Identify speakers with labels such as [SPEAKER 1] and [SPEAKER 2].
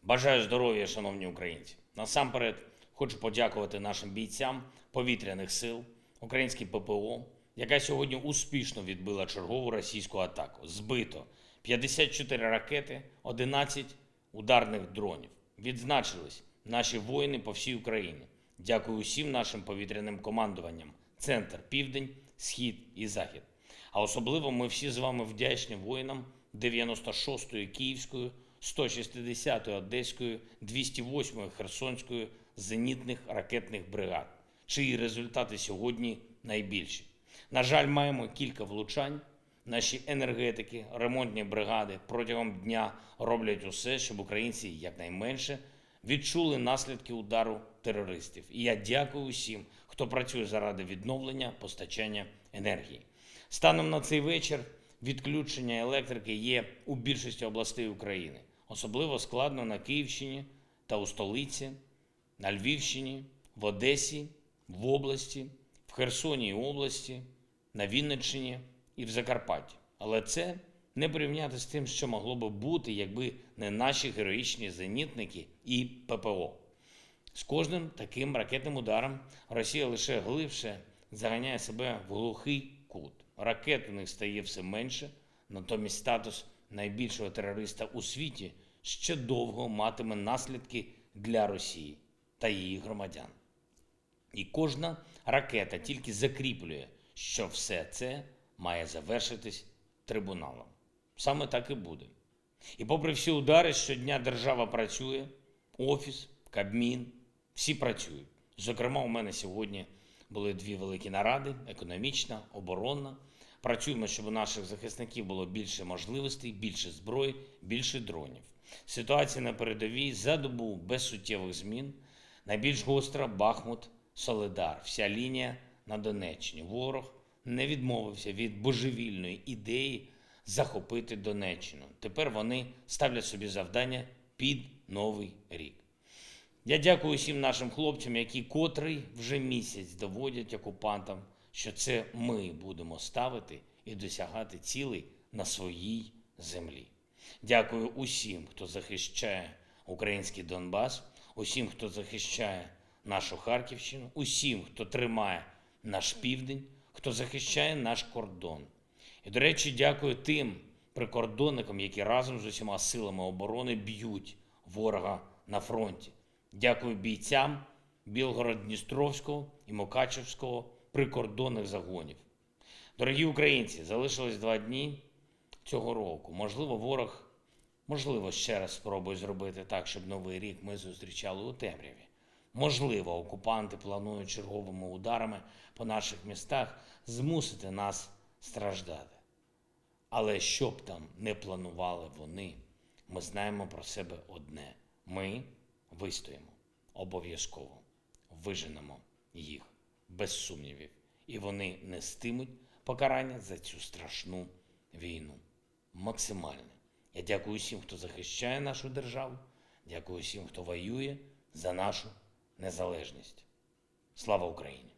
[SPEAKER 1] Бажаю здоров'я, шановні українці. Насамперед хочу подякувати нашим бійцям повітряних сил, українській ППО, яка сьогодні успішно відбила чергову російську атаку. Збито 54 ракети, 11 ударних дронів. Відзначились наші воїни по всій Україні. Дякую усім нашим повітряним командуванням Центр, Південь, Схід і Захід. А особливо ми всі з вами вдячні воїнам 96-ї Київської, 160-ї Одеської, 208-ї Херсонської зенітних ракетних бригад, чиї результати сьогодні найбільші. На жаль, маємо кілька влучань. Наші енергетики, ремонтні бригади протягом дня роблять усе, щоб українці якнайменше відчули наслідки удару терористів. І я дякую усім, хто працює заради відновлення постачання енергії. Станом на цей вечір відключення електрики є у більшості областей України. Особливо складно на Київщині та у столиці, на Львівщині, в Одесі, в області, в Херсоні і області, на Вінниччині і в Закарпатті. Але це не порівняти з тим, що могло би бути, якби не наші героїчні зенітники і ППО. З кожним таким ракетним ударом Росія лише глибше заганяє себе в глухий кут. Ракет у них стає все менше, натомість статус найбільшого терориста у світі ще довго матиме наслідки для Росії та її громадян. І кожна ракета тільки закріплює, що все це має завершитись трибуналом. Саме так і буде. І попри всі удари, щодня держава працює, Офіс, Кабмін, всі працюють. Зокрема, у мене сьогодні були дві великі наради – економічна, оборонна. Працюємо, щоб у наших захисників було більше можливостей, більше зброї, більше дронів. Ситуація на передовій за добу без суттєвих змін. Найбільш гостра – Бахмут, Солидар. Вся лінія на Донеччині. Ворог не відмовився від божевільної ідеї захопити Донеччину. Тепер вони ставлять собі завдання під Новий рік. Я дякую усім нашим хлопцям, які котрий вже місяць доводять окупантам, що це ми будемо ставити і досягати цілей на своїй землі. Дякую усім, хто захищає український Донбас, усім, хто захищає нашу Харківщину, усім, хто тримає наш південь, хто захищає наш кордон. І, до речі, дякую тим прикордонникам, які разом з усіма силами оборони б'ють ворога на фронті. Дякую бійцям Білгород-Дністровського і Мукачевського прикордонних загонів. Дорогі українці, залишилось 2 дні цього року. Можливо, ворог, ще раз спробує зробити так, щоб Новий рік ми зустрічали у темряві. Можливо, окупанти планують черговими ударами по наших містах змусити нас страждати. Але що б там не планували вони, ми знаємо про себе одне. Ми вистоїмо. Обов'язково. Виженемо їх. Без сумнівів. І вони нестимуть покарання за цю страшну війну. Максимальне. Я дякую всім, хто захищає нашу державу. Дякую всім, хто воює за нашу незалежність. Слава Україні!